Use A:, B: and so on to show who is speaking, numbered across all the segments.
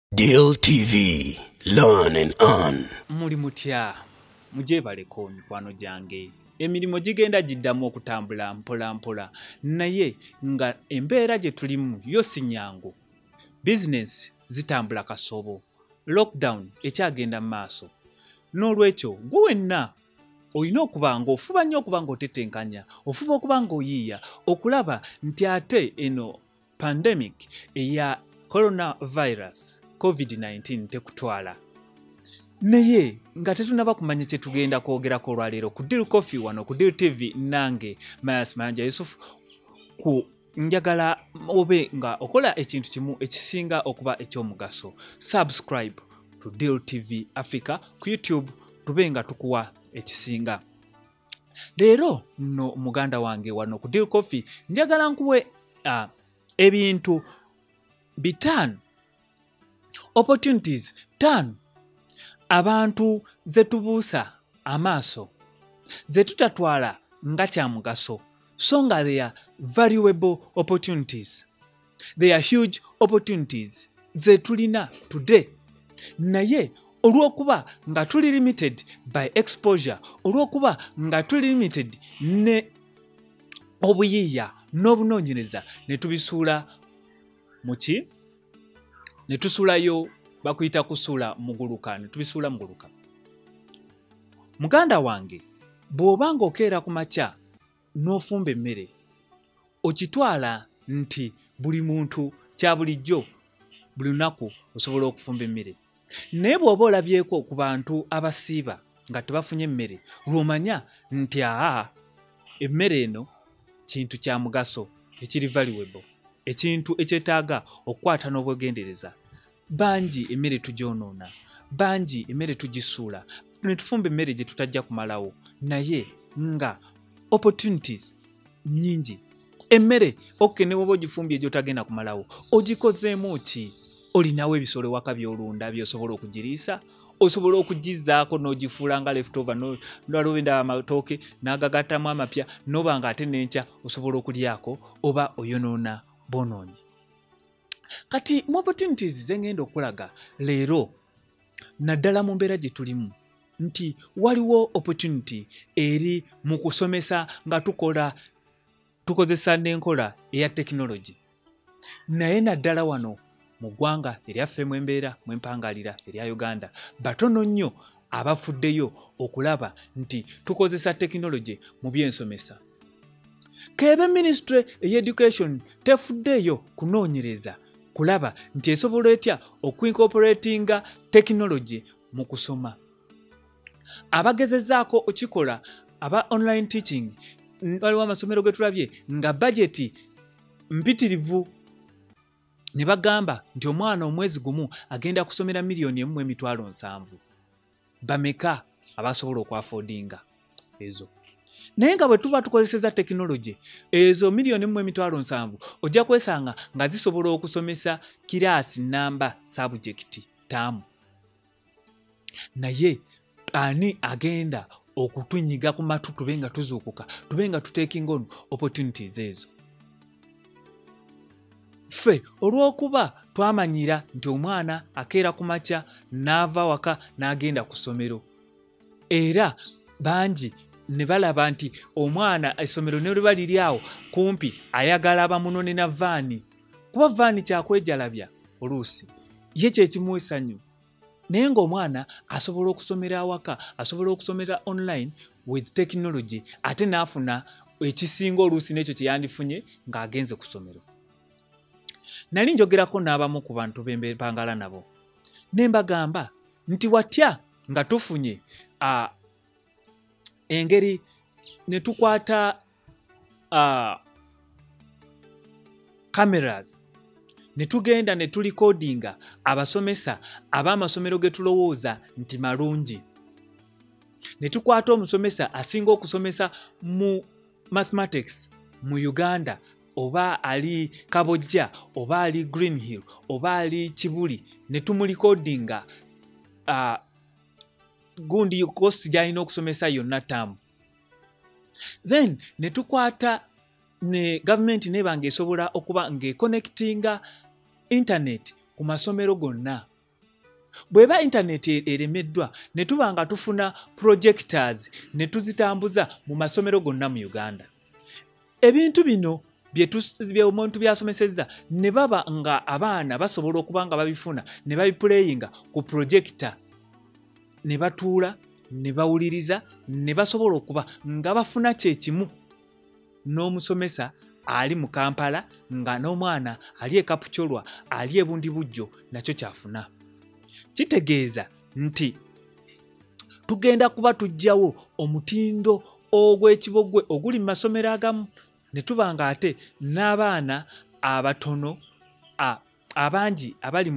A: Deal TV, learn and earn.
B: Muli mutya mujebaleko mikwano gyange emirimu gigenda giddamu okutambula mpola mpola naye nga embeera gye tulimu yo si nyangu. Business zitambula kasobo, lockdown ekyagenda mu maaso. N'olwekyo gwe wenna olina okuba ng'ofuba nnyo okuba ng'otetenkanya, ofuba okuba ng'oyiiya okulaba nti ate eno pandemic eya coronavirus COVID-19 tekutwala. Naye nga tetunaba kumanya kye tugenda kwogerako olwaleero ku Deal Coffee wano ku Deal TV nange Mayas Mayanja Yusuf ku njagala obe nga okola ekintu kimu ekisinga okuba ekyomugaso. Subscribe to Deal TV Africa ku YouTube tube nga tukuwa ekisinga. Leero no muganda wange wano ku Deal Coffee njagala nkuwe ebintu bitano opportunities 5 abantu zetubuusa amaaso zetutatwala nga kya mugaso so nga they are valuable opportunities, they are huge opportunities zetulina today. Naye olw'okuba nga tuli limited by exposure, olw'okuba nga tuli limited ne obuyiiya n'obunoonyereza ne tubisuula muki ne tusulayo bakuyita kusuula muguluka ne tubisuula muguluka. Muganda wange bw'obanga okeera ku makya n'ofumba emmere okitwala nti buli muntu kya bulijjo buli lunaku osobola okufumba emmere. Naye bw'oba olabyeko ku bantu abasiiba nga tebafunye emmere lw'omanya nti emmere eno kintu kya mugaso ekiri valuable, ekintu ekyetaaga okukwata n'obwegendereza. Bangi emmere tugyonoona, bangi emmere tugisuula ne tufumba emmere gye tutajja kumalawo naye nga opportunities nyingi. Emmere ne bw'oba ogifumbye gy'otagenda kumalawo ogikozeemu ki? Olinawo ebisolo ewaka by'olunda by'osobola okugiriisa, osobola okugizzaako n'ogifuula nga leftover n'olwalwo endaba amatooke n'agagattamu amapya n'oba nga ate n'enkya osobola okulyako oba oyonoona bwonoonyi. Kati mu opportunities zengenda okulaga leero naddala mu mbeera gye tulimu nti waliwo opportunity eri mu kusomesa nga tukozesa n'enkola eya technology. Naye naddala wano mu ggwanga eryaffe mu embeera mu empangalira erya Uganda batono nnyo abafuddeyo okulaba nti tukozesa technology mu byensomesa. Kebe ministry ey'education tefuddeyo kunoonyereza kulaba nti esobola etya okuincorporatinga technology mu kusoma. Abagezezzaako okikola aba online teaching waliwo amasomero ge tulabye nga budget mpitirivu ne bagamba nti omwana omwezi gumu agenda kusomera $1,700,000. Bameka abasobola okwafoodinga ezo? Naye nga bwe tuba tukozeseza technology ezo $1,700,000 ojja kwesanga nga zisobola okusomesa kiraasi namba subject taamu. Naye ani agenda okutunyiga ku matu tube nga tuzuukuka tube nga tuteekinga on opportunities ezo? Ffe olw'okuba twamanyira nti omwana akeera ku makya n'ava waka n'agenda ku ssomero era bangi ne balaba nti omwana essomero ne liba liri awo kumpi ayagala abamunone na vaani kuba vaani kyakwejalabya oluusi ye kyekimu essanyu. Naye ng'omwana asobola okusomera awaka, asobola okusomera online with technology ate n'afuna ekisinga oluusi n'ekyo kye yandifunye ng'agenze ku ssomero. Nali njogerako n'abamu ku bantu b'empangala nabo ne mbagamba nti watya nga tufunye engeri ne tukwata cameras ne tugenda ne tulikodinga abasomesa ab'amasomero ge tulowooza nti malungi. Ne tukwata omusomesa asinga okusomesa mu mathematics mu Uganda oba ali Kabojja oba ali Green Hill oba ali Kibuli ne tumulikodinga gundi cost gy'alina okusomesa yonna taamu. Then ne tukwata ne government neba ng'esobola okuba ng'econnectinga internet ku masomero gonna bweba internet eremeddwa ne tuba nga tufuna projectors ne tuzitambuza mu masomero gonna mu Uganda, ebintu bino omuntu byasomesezza ne baba nga abaana basobola okuba nga babifuna ne babiplayinga ku projector ne batuula ne bawuliriza ne basobola okuba nga bafuna kyekimu n'omusomesa ali mu Kampala nga n'omwana ali e Kapuchorwa ali e Bundibujjo nakyo kyafuna. Kitegeeza nti tugenda kuba tujjawo omutindo ogw'ekibogwe oguli mu masomero agamu ne tuba nga ate n'abaana abatono abangi abali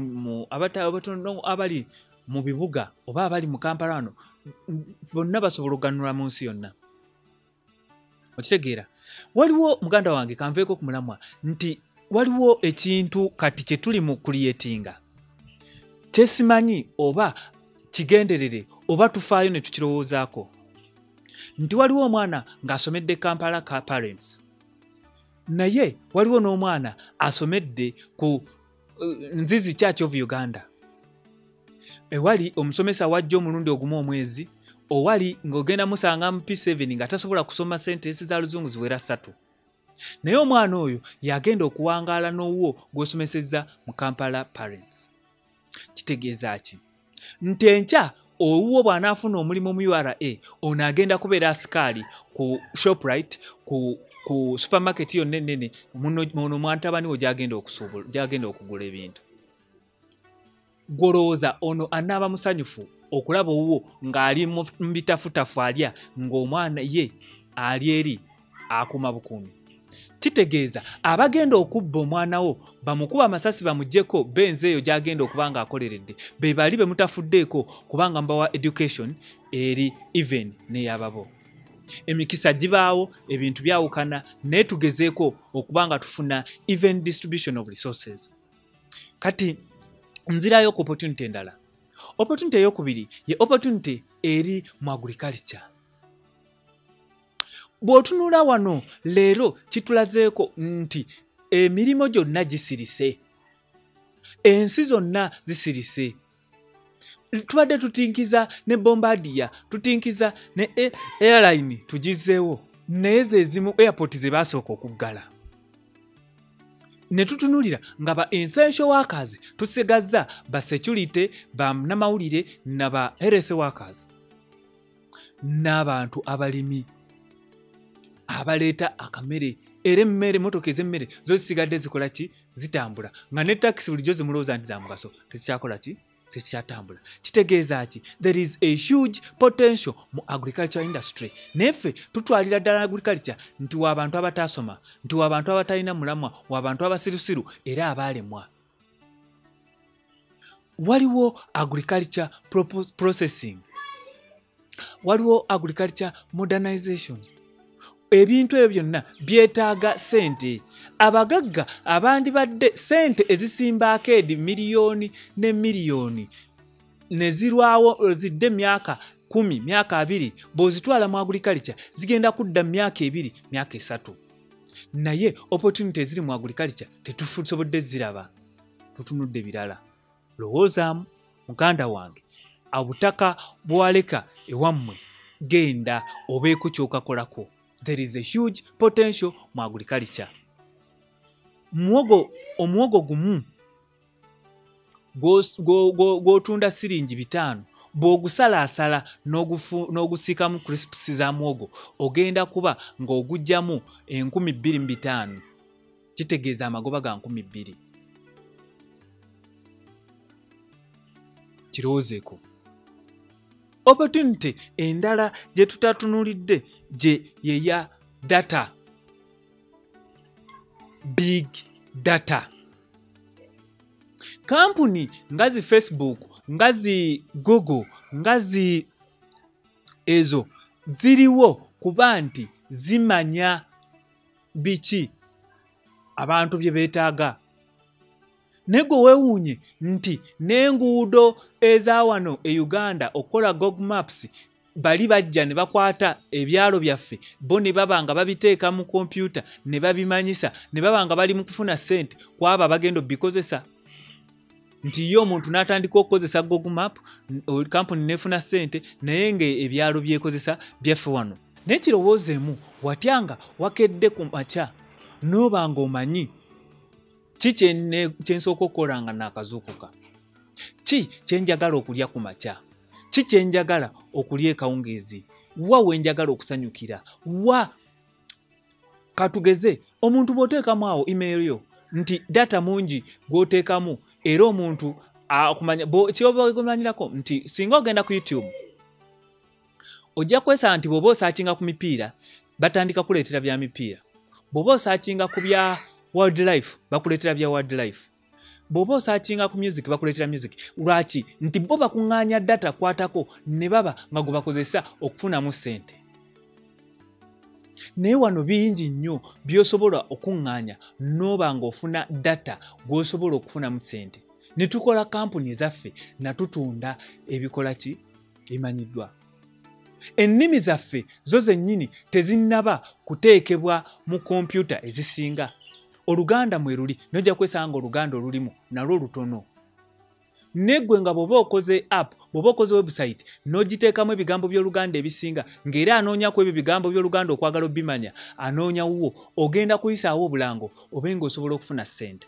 B: mu bibuga oba abali mu Kampala wano bonna basobola okuganulwa mu nsi yonna. Okitegeera, waliwo muganda wange kanveeko ku mulamwa nti waliwo ekintu kati kye tuli mu creatinga kyesimanyi oba kigenderere oba tufaayo ne tukirowoozaako nti waliwo omwana ng'asomedde Kampala Parents, naye waliwo n'omwana asomedde ku Nzizi Church of Uganda, ewali omusomesa wajja omulundi ogumu omwezi, owali ng'ogenda musanga mu P7 nga tasobola kusoma sentensi za Luzungu ziwera 3, naye omwana oyo yagenda okuwangaala n'owwo gw'osomesezza mu Kampala Parents. Kitegeeza ki? Nti enkya owuwo bw'anaafuna omulimu mu URA ono agenda kubeera asikaali ku Shoprite ku supermarket yonna ennene muno mwantabani wo gy'agenda okugula ebintu. Gwolowooza ono anaaba musanyufu okulaba owuwo ng'ali mu bitafutafu alya ng'omwana ye ali eri akuma bukuumi. Kitegeeza abagenda okubba omwana wo bamukuba amasasi bamuggyeko benze eyo gy'agenda okuba ng'akoleredde be bali be mutafuddeeko kubanga mbawa education eri even n'eyababo. Emikisa gibaawo, ebintu byawukana, naye tugezeeko okuba nga tufuna even distribution of resources. Kati nzirayo ku opportunity endala. Opportunity ey'okubiri ye opportunity eri mu agriculture. Bw'otunula wano leero kitulazeeko nti emirimu gyonna gisirise, ensi zonna zisirise. Tubadde tutinkiza ne Bombardier, tutinkiza ne airline tugizeewo, naye zezimu airport ze baasooka okuggala. Ne tutunulira nga ba essential workers tusigazza ba security, ba namawulire na ba health workers n'abantu abalimi abaleeta akamere era emmere motoka ez'emmere zo zisigadde zikola ki? Zitambula nga ne taxi bulijjo zimulowooza nti za mugaso tezikyakola ki? Tekikyatambula. Kitegeeza ki? There is a huge potential mu agriculture industry. Neffe tutwalira ddala agriculture nti w'abantu abataasoma, nti w'abantu abatalina mulamwa, w'abantu abasirusiru era abaalemwa. Waliwo agriculture processing, waliwo agriculture modernization. Ebintu ebyo byonna byetaaga sente. Abagagga abandibadde sente ezisimbaako edi miliyoni ne miliyoni ne zirwawo zidde myaka 10, myaka 2, bw'ozitwala mu agriculture zigenda kudda myaka 2, myaka 3. Naye opportunity eziri mu agriculture tetusobodde ziraba, tutunudde birala. Lowoozaamu muganda wange, obutaka bwaleka ewammwe genda obeeko ky'okakolako. There is a huge potential mu agriculture. Omwogo gumu gw'otunda siringi 5 bw'ogusalaasala n'ogusiikamu crisps za mwogo ogenda kuba ng'ogugjamu 25,000. Kitegeeza amagoba ga 2,000. Kirowoozeeko. Opportunity endala gye tutatunulidde gye yeya data. Big data. Kampuni ngazi Facebook, ngazi Google, ngazi ezo ziriwo kuba nti zimanya biki abantu bye beetaaga. Nego weewuunye nti n'enguudo eza wano e Uganda okola Google Maps bali bajja ne bakwata ebyalo byaffe bo ne baba nga babiteeka mu kompyuta ne babimanyisa ne baba nga bali mu kufuna ssente kwaba bagenda obikozesa. nti yo omuntu n'atandika okukozesa Google Map, kampuni nefuna ssente naye nga ebyalo byekozesa byaffe wano. Naye kirowoozeemu watyanga wakedde ku makya n'oba ng'omanyi ki kyensooka okukola nga naakazuukuka, ki kyenjagala okulya ku makya, ki kyenjagala okulya ekawungeezi, wa wenjagala okusanyukira, wa katugeze omuntu bw'oteekamu awo email yo nti data mungi gw'oteekamu era omuntu akumanya kyobaomanyirako nti singa ogenda ku YouTube ojja kwesanga nti bw'oba osaakinga ku mipiira batandika kuleetera bya mipiira, bw'oba osaakinga ku bya wildlife bakuleetera bya wildlife, bw'oba osaakinga ku music bakuleetera music. Lwaki? Nti bo bakuŋŋaanya data kwatako ne baba nga gwe bakozesa okufunamu ssente. Naye wano bingi nnyo by'osobola okuŋŋaanya n'oba ng'ofuna data gw'osobola okufunamu ssente. Ne tukola kampuni zaffe natutunda ebikola ki bimanyiddwa. Ennimi zaffe zo zennyini tezinnaba kuteekebwa mu kompyuta ezisinga. Oluganda mwe luli nojja kwesanga Oluganda olulimu nalwo lutono. Neggwe nga bw'oba okoze app, bw'oba okoze website n'ogiteekamu ebigambo by'Oluganda ebisinga ng'era anoonya ku ebyo bigambo by'Oluganda okwagala obimanya, anoonya wuwo, ogenda kuyisaawo obulango obe ng'osobola okufuna ssente.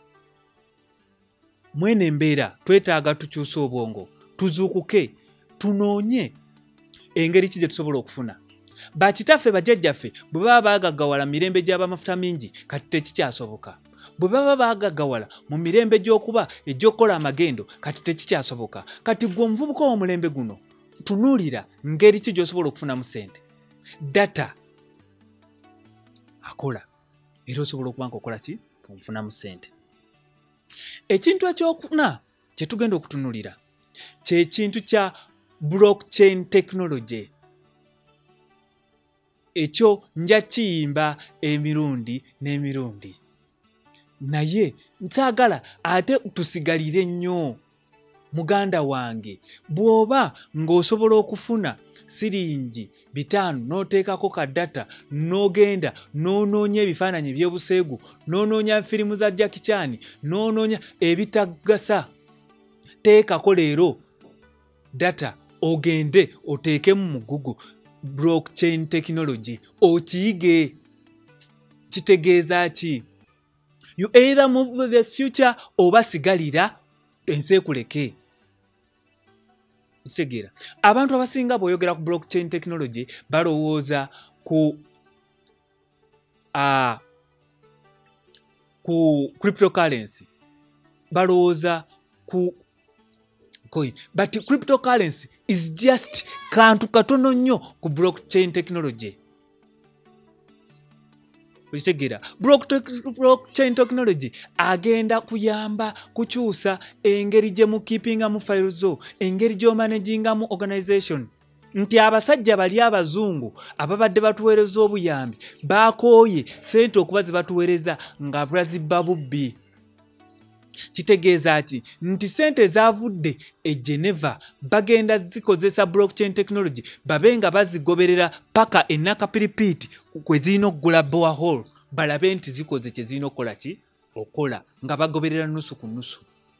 B: Mwene embeera twetaaga tukyuse obwongo, tuzuukuke, tunoonye engeri ki gye tusobola okufuna. Bakitaffe bajjajjaffe bwe baba baagaggawala mirembe gy'abamafuta mingi kati tekikyasoboka. Bwe baba baagaggawala mu mirembe gy'okuba egy'okukola amagendo kati tekikyasoboka. Kati gwe omuvubuka w'omulembe guno tunuulira ngeri ki gy'osobola okufunamu ssente. Data akola era osobola okuba ng'okola ki okufunamu ssente. Ekintu ekyokuna kye tugenda okutunuulira kye kintu kya blockchain technology. Ekyo nja kiyimba emirundi n'emirundi. Naye nsaagala ate tusigalire nnyo muganda wange bw'oba ng'osobola okufuna siringi 5 n'oteekako ka data n'ogenda n'onoonya ebifaananyi by'obuseegu n'onoonya firimu za Jackie Chan n'onoonya ebitagasa, teekako leero data ogende oteekemu mu Google blockchain technology okiyige. Kitegeeza ki? You either move with the future oba sigalira ensi ekuleke. Kitegeera abantu abasinga bw'oyogera ku blockchain technology balowooza ku cryptocurrency, balowooza ku coin, but cryptocurrency is just kantu katono nnyo ku blockchain technology. Kitegeera blockchain technology agenda kuyamba kukyusa engeri gye mu keepingamu files zo, engeri gy'omanagingamu organization. Nti abasajja bali abazungu ababadde batuweereza obuyambi bakooye ssente okuba ze batuweereza nga bazibba bubbi. Kitegeeza ki? Nti ssente zavudde e Geneva bagenda zikozesa blockchain technology babe nga bazigoberera paka enakapiripiiti kwe zirina okugula borehole balabe nti zikoze kye zirina okukola ki okola nga bagoberera nusu ku nusu.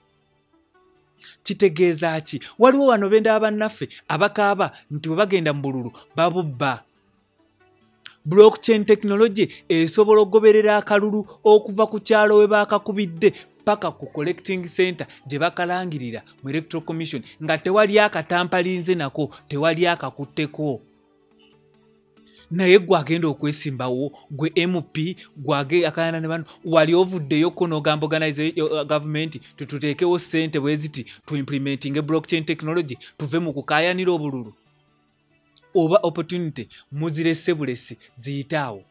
B: Kitegeeza ki? Waliwo wano benda bannaffe abakaaba nti bwe bagenda mu bululu babubba. Blockchain technology esobola okugoberera akalulu okuva ku kyalo we baakakubidde paka ku collecting center gye bakalangirira mu Electoral Commission nga tewali akatampalinze nako, tewali akakutteko. Naye gwagenda okwesimbawo gwe MP gwage akayana ne bano wali ovuddeyo ko n'ogamba organize government tuteekewo ssente bwe ziti to implementing blockchain technology tuve mu kukayanira obululu oba opportunity muzirese bulesi ziyitaawo.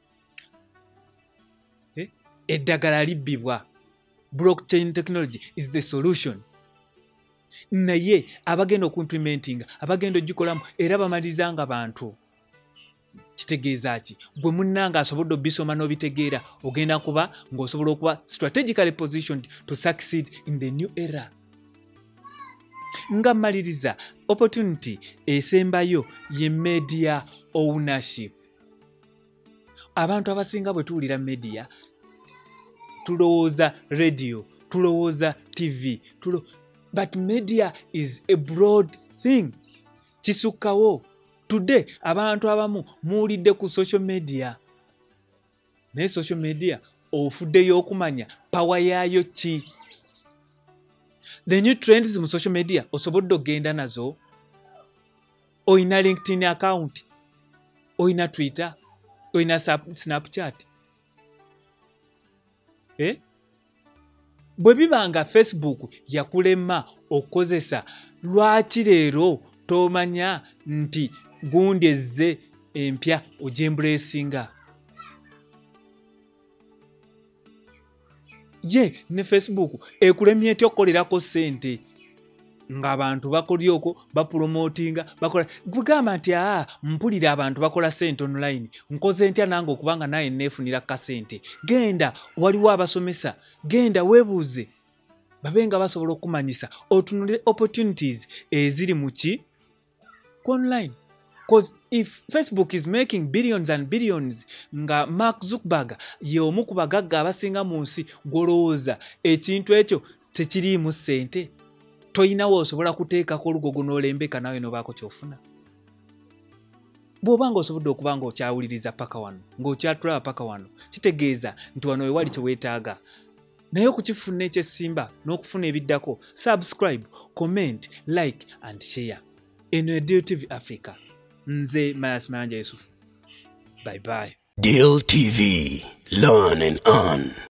B: Eddagala libbibwa. Blockchain technology is the solution. Naye abagenda okuimplementing abagenda ogikolamu era bamalizanga bantu. Kitegeeza ki? Gwe munnanga asobodde obisoma n'obitegeera ogenda kuba ng'osobola okuba strategically positioned to succeed in the new era. Nga maliriza opportunity esembayo ye media ownership. Abantu abasinga bwe tuwulira media tulowooza radio, tulowooza TV but media is a broad thing. Kisukkawo today abantu abamu muwulidde ku social media naye social media ofuddeyo okumanya power yaayo ki. The new trends mu social media osobodde okgenda nazo. Oyina LinkedIn account, oyina Twitter, oyina Snapchat. Bwe bibanga Facebook yakulema okozesa, lwaki leero tomanya nti gundi ezze empya ojembulesinga? Je ne Facebook ekulemye eti okukolerako sente ng'abantu bakolye okwo bapromotinga bakola gugamba nti mpulira abantu bakola sente online nkoze ntya nange okubanga naye neefunira kasente. Genda waliwo abasomesa, genda weebuuze babenga basobola okumanyisa otunule opportunities eziri mu ki online. Because if Facebook is making billions and billions nga Mark Zuckerberg ye omu ku bagagga abasinga mu nsi, golowooza ekintu ekyo tekiriimu ssente, toyinawo osobola kuteekako olugogo n'olembeka nawe nobaako kyofuna. Bw'obanga osobodde okuba nga okyawuliriza paka wano ng'okyatulaba paka wano, kitegeeza nti wano wewali kyeweetaaga. Naye okukifuna ekyesimba n'okufuna ebiddako, subscribe, comment, like and share. Eno Deal TV Africa. Nze Mayas Mayanja Yusufu. Bye bye.
A: Deal TV. Learn and earn.